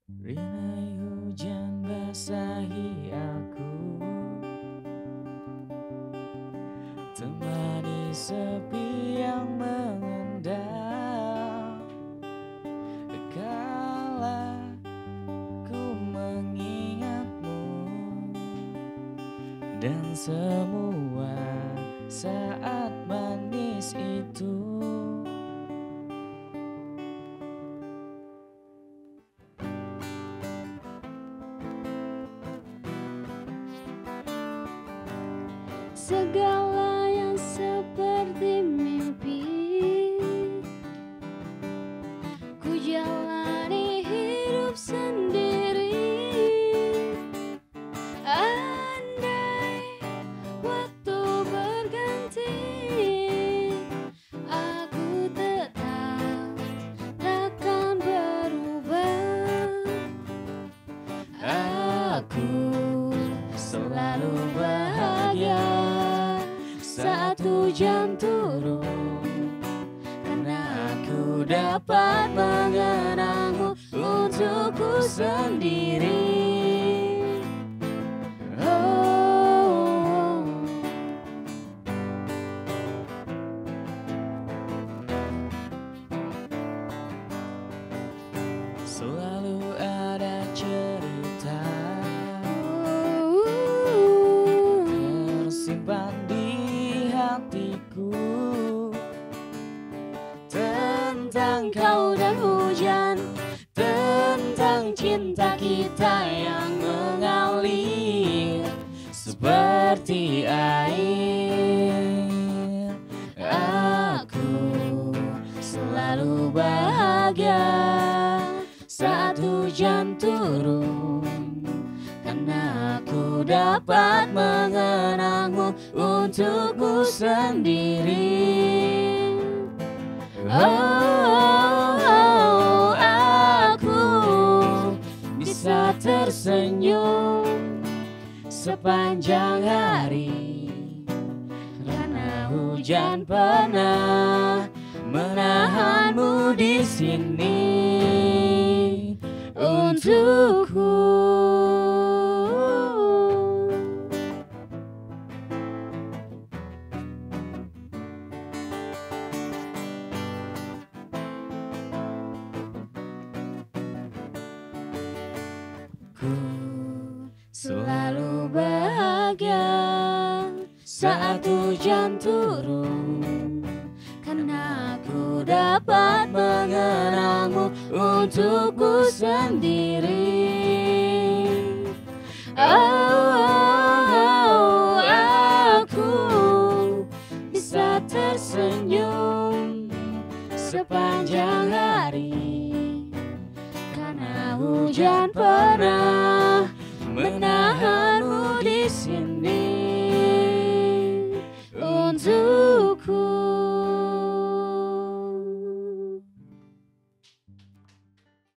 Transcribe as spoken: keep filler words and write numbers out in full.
Rinai hujan basahi aku, temani sepi yang mengendap. Kala ku mengingatmu dan semua saat manis itu. Segala yang seperti mimpi ku jalani hidup sendiri. Andai waktu berganti, aku tetap takkan berubah. Aku selalu bahagia saat hujan turun, karena aku dapat mengenangmu untukku sendiri. Oh, selalu ada cerita tersimpan di hatiku tentang kau dan hujan, tentang cinta kita yang mengalir seperti air. Aku selalu bahagia saat hujan turun, karena aku dapat mengenangmu untukmu sendiri. Oh, oh, aku bisa tersenyum sepanjang hari, karena hujan pernah menahanmu di sini untukku. Ku selalu bahagia saat hujan turun, karena aku dapat mengenangmu untukku sendiri. Oh, oh, aku bisa tersenyum sepanjang hari, karena hujan pernah menahan